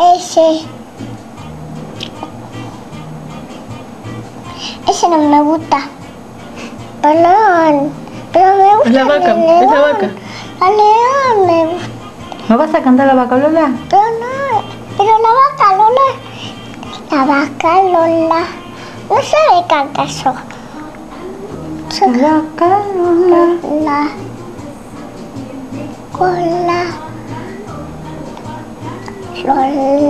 Ese. Ese no me gusta. Perdón. Pero me gusta. Es la vaca, el es la león. vaca. El león me gusta. ¿No vas a cantar la lavacalola? Pero no. Pero la vaca Lola. La vaca Lola. No sabe cantar eso. Lavacalola. La cola. Lola.